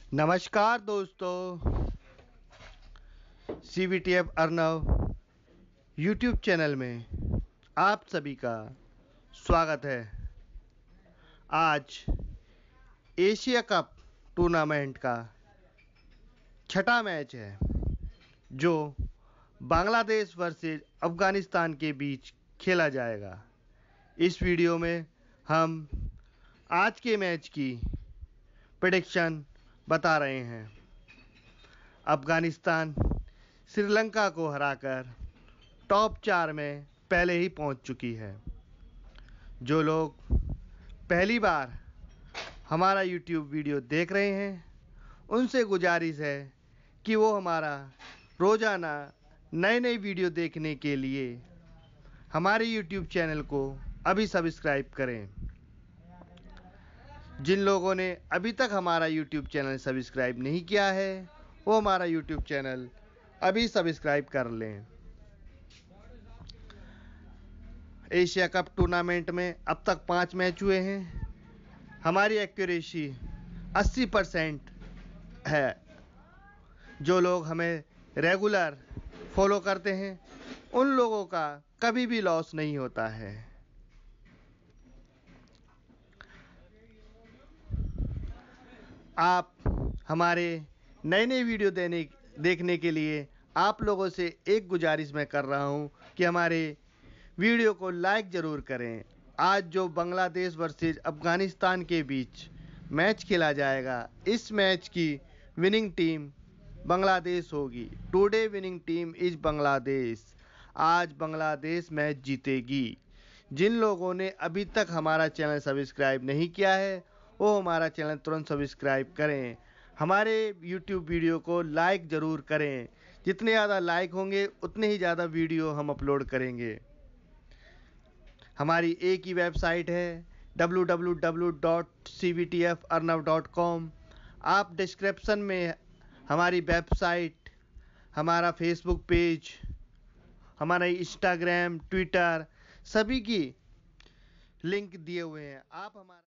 नमस्कार दोस्तों, CVTF Arnav YouTube channel में आप सभी का स्वागत है। आज एशिया कप टूर्नामेंट का छठा मैच है जो बांग्लादेश वर्सेस अफगानिस्तान के बीच खेला जाएगा। इस वीडियो में हम आज के मैच की प्रेडिक्शन बता रहे हैं। अफगानिस्तान श्रीलंका को हराकर टॉप 4 में पहले ही पहुंच चुकी है। जो लोग पहली बार हमारा YouTube वीडियो देख रहे हैं, उनसे गुजारिश है कि वो हमारा रोज़ाना नए वीडियो देखने के लिए हमारे YouTube चैनल को अभी सब्सक्राइब करें। जिन लोगों ने अभी तक हमारा YouTube चैनल सब्सक्राइब नहीं किया है, वो हमारा YouTube चैनल अभी सब्सक्राइब कर लें। एशिया कप टूर्नामेंट में अब तक 5 मैच हुए हैं। हमारी एक्यूरेसी 80% है। जो लोग हमें रेगुलर फॉलो करते हैं, उन लोगों का कभी भी लॉस नहीं होता है। आप हमारे नए वीडियो देखने के लिए आप लोगों से एक गुजारिश मैं कर रहा हूं कि हमारे वीडियो को लाइक ज़रूर करें। आज जो बांग्लादेश वर्सेस अफगानिस्तान के बीच मैच खेला जाएगा, इस मैच की विनिंग टीम बांग्लादेश होगी। Today winning team is Bangladesh. आज बांग्लादेश मैच जीतेगी। जिन लोगों ने अभी तक हमारा चैनल सब्सक्राइब नहीं किया है, वो हमारा चैनल तुरंत सब्सक्राइब करें। हमारे YouTube वीडियो को लाइक ज़रूर करें। जितने ज़्यादा लाइक होंगे, उतने ही ज़्यादा वीडियो हम अपलोड करेंगे। हमारी एक ही वेबसाइट है www.cvtfarnav.com। आप डिस्क्रिप्शन में हमारी वेबसाइट, हमारा फेसबुक पेज, हमारा इंस्टाग्राम, ट्विटर सभी की लिंक दिए हुए हैं। आप हमारा